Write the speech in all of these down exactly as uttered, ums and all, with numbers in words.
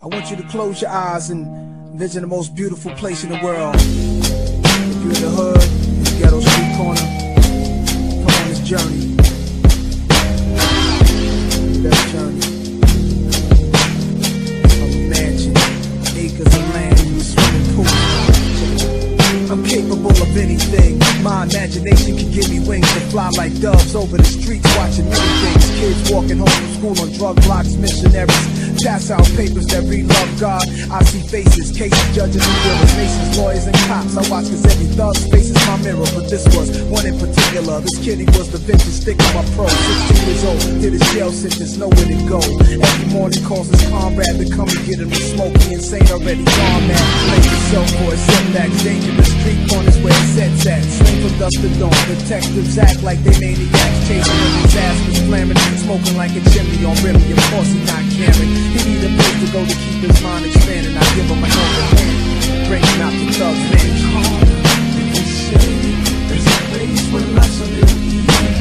I want you to close your eyes and envision the most beautiful place in the world. If you're in the hood, in the ghetto street corner, come on this journey. Best journey. From a mansion, acres of land, to a swimming pool. I'm capable of anything. My imagination can give me wings to fly like doves over the streets, watching many things. Kids walking home from school on drug blocks, missionaries pass out papers that read love God. I see faces, cases, judges and dealers, masons, lawyers and cops. I watch cause every thug's face is my mirror, but this was one in particular. This kitty was the vintage stick of my pro. Sixteen years old, did his jail sentence, nowhere to go. Every morning calls his comrade to come and get him to smoke. He insane already, gone mad. Blame yourself for his setbacks. Dangerous street corners where he sets at. Swing from dusk to dawn. Detectives act like they maniacs, chasing him. His ass was flamming, smoking like a chimney on Remy. Of course he not caring. He need a place to go to keep his mind expanding. I give him a helping hand, bring him out the thugs man's corner. They say there's a place where life's a little easier.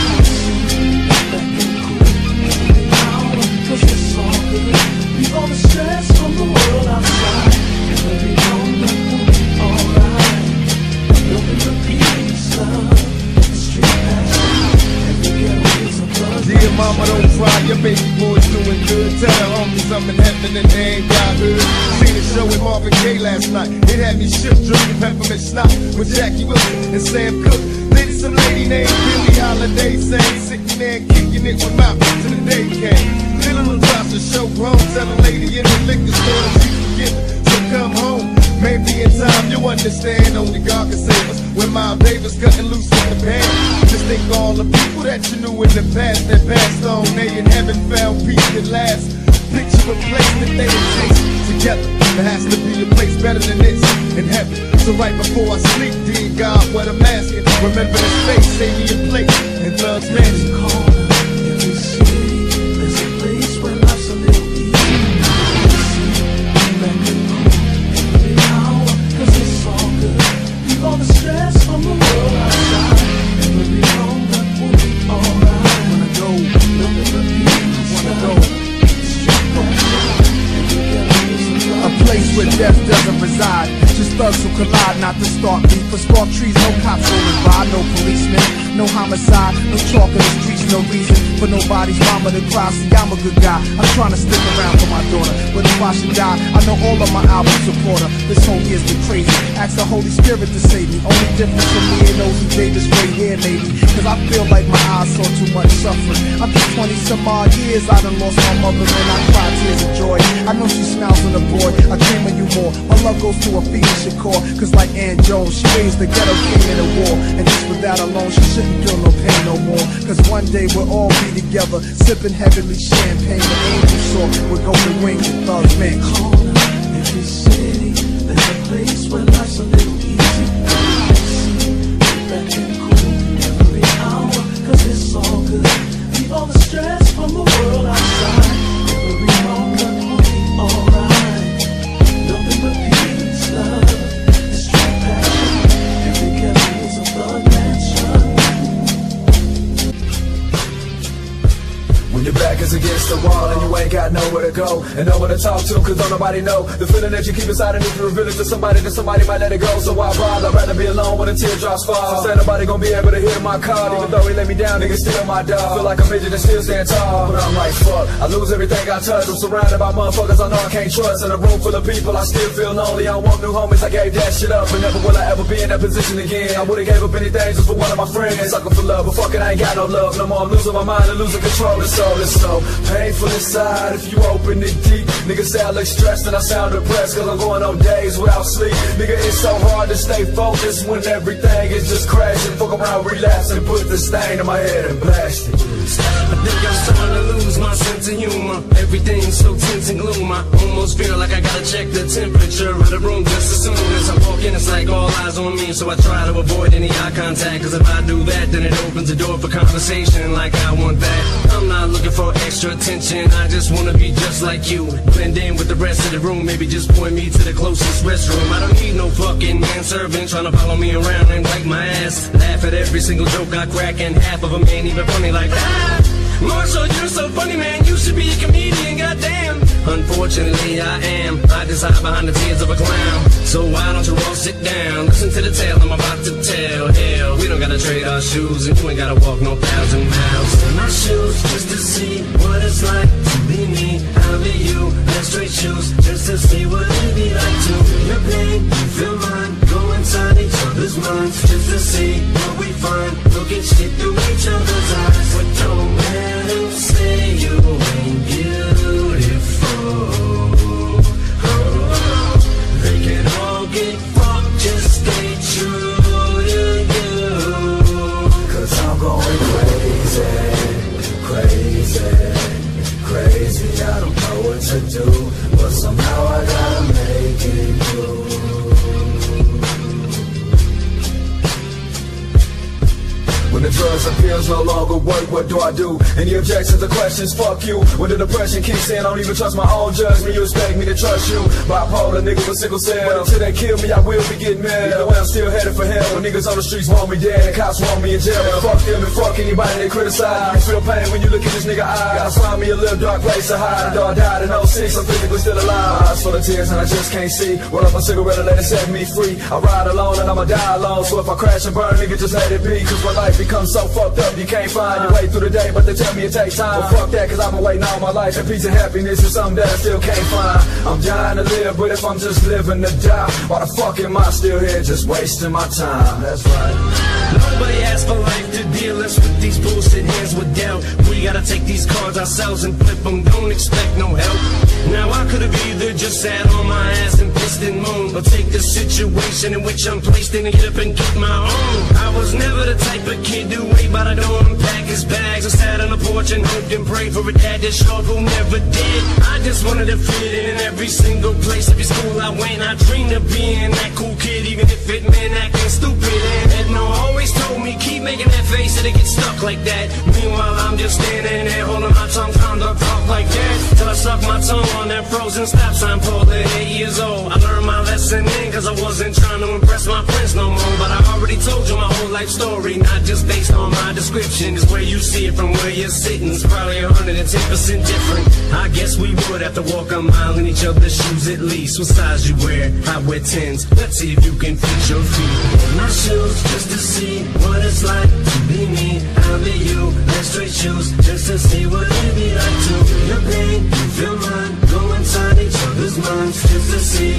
Back and cool, every hour, cause it's all good. Leave all the stress from the world outside, and every moment will be alright. Building the peace, love, the street passion, every ghetto is a blood. Dear mama, don't cry, your baby boy's doing good. Tell her homies I'm in heaven and they ain't got hood. Seen a show with Marvin Gaye last night. It had me shook, drinking peppermint snot with Jackie Wilson and Sam Cooke. Lady, some lady named Billie Holiday sang, sitting there kicking it when my till the day came. Little Natasha show grown, tell a lady in the liquor store that she's forgiven, so come home. Maybe in time you'll understand, only God can save us. When Miles Davis cutting loose in the pan, just think of all the people that you knew in the past that passed on. They in heaven found peace at last. Picture a place that they would taste together. There has to be a place better than this in heaven. So right before I sleep, dear God, what I'm asking, remember this face, save me a place in Thug's Mansion. Corner, every city, there's a place where life's a little easier. Back and cool, every hour, cause it's all good. Leave all the stress from the world outside, and every moment will be alright. Wanna go, look at the peace, wanna go. A place where death doesn't reside, just thugs who collide, not to start beef. For spark trees, no cops rolling by, no policemen, no homicide, no talk in the streets, no reason for nobody's mama to cry. See, I'm a good guy, I'm trying to stick around for my daughter, but if I should die, I know all of my album supporter. This whole year's been crazy, ask the Holy Spirit to save me. Only difference from me and those who Davis right here, maybe, cause I feel like my eyes saw too much suffering. I'm just twenty some odd years, I done lost my mother and I cry tears of joy. I know she smiles on the boy, I dream of you more. My love goes to a Phoenix Shakur, cause like Ann Jones, she raised the ghetto king in a war. And just for that alone, she shouldn't feel no pain no more. Cause one day we'll all be together, sipping heavenly champagne. The angels soar with golden wings and Thug's Mansion. Corner, every city, there's a place where life's a little easy. Back and cool, every hour, cause it's all good. Leave all the stress from the world outside, every moment will be alright. Nothing but peace, love, the street passion, every ghetto is a Thug Mansion. When your back is against the wall and you ain't got nowhere to go and no one to talk to, cause don't nobody know the feeling that you keep inside, and if you reveal it to somebody, then somebody might let it go. So why bother? I'd rather be alone when the teardrops fall. Since ain't nobody gonna be able to hear my call. Even though he let me down, nigga still my dog. Feel like a midget and still stand tall, but I'm like fuck, I lose everything I touch. I'm surrounded by motherfuckers I know I can't trust. In a room full of people I still feel lonely. I don't want new homies, I gave that shit up, but never will I ever be in that position again. I would've gave up anything just for one of my friends. Suckin' for love, but fuck it, I ain't got no love no more. I'm losing my mind and losing control. It's so, it's so painful inside if you open it deep. Nigga say I look stressed and I sound depressed, cause I'm going on days without sleep. Nigga, it's so hard to stay focused when everything is just crashing. Fuck around, relapse and put the stain in my head and blast it. I think I'm starting to lose my sense of humor. Everything's so tense and gloom. I almost feel like I gotta check the temperature of the room just as soon as I walk in. It's like all eyes on me, so I try to avoid any eye contact, cause if I do that, then it opens the door for conversation like I want that. I'm not looking for extra attention, I just wanna be just like you. Blend in with the rest of the room, maybe just point me to the closest restroom. I don't need no fucking manservant trying to follow me around and wipe my ass. Laugh at every single joke I crack, and half of them ain't even funny like that. Marshall, you're so funny, man, you should be a comedian, goddamn. Unfortunately, unfortunately I am. I just hide behind the tears of a clown. So why don't you all sit down, listen to the tale I'm about to tell. Hell, we don't gotta trade our shoes, and you ain't gotta walk no thousand miles in my shoes just to see what it's like to be me. I'll be you, let's trade shoes just to see what it'd be like to feel your pain, you feel mine. Go inside each other's minds just to see what we find. Look at shit through each other's eyes. But don't let them say you ain't beautiful. Oh, they can all get fucked, just stay true to you. Cause I'm going crazy, crazy, crazy. I don't know what to do, but somehow I gotta make it through. When the drugs and pills no longer work, what do I do? Any objections or questions? Fuck you. When the depression kicks in, I don't even trust my own judgment. You expect me to trust you? Bipolar nigga with sickle cell. But until they kill me, I will be getting mad. Either way, I'm still headed for hell. When niggas on the streets want me dead and cops want me in jail. And fuck them and fuck anybody that criticize. You feel pain when you look at this nigga eyes. Gotta find me a little dark place to hide. Though I died in oh six, I'm physically still alive. Eyes full of tears and I just can't see. Roll up a cigarette and let it set me free. I ride alone and I'ma die alone. So if I crash and burn, nigga, just let it be. Cause my life becomes so fucked up, you can't find your way through the day, but they tell me it takes time. Well, fuck that, cause I've been waiting all my life, and peace and happiness is something that I still can't find. I'm dying to live, but if I'm just living to die, why the fuck am I still here just wasting my time? That's right. Nobody asked for life to deal us with these bullshit hands with dealt. We gotta take these cards ourselves and flip them, don't expect no help. Now I could've either just sat on my ass and pissed and moaned, or take the situation in which I'm placed in and get up and get my own. I was never the type of kid to wait by the door and pack his bags. I sat on the porch and hoped and prayed for a dad that showed who never did. I just wanted to fit in every single place. Every school I went, I dreamed of being that cool kid, even if it meant acting stupid. And Edna always told me, keep making that face and it gets stuck like that. Meanwhile, I'm just standing there holding my tongue, trying to talk like that. Till I sucked my tongue on that frozen stop sign pole at eight years old. I learned my lesson then, cause I wasn't trying to impress my friends no more. But I already told you my whole life story, not just based on my description. Is where you see it from where you're sitting. It's probably one hundred ten percent different. I guess we would have to walk a mile in each other's shoes at least. What size you wear? I wear tens. Let's see if you can fit your feet in my shoes just to see what it's like to be me. I'll be you. Let's trade shoes just to see what it'd be like to feel your pain, you feel mine. Go inside each other's minds just to see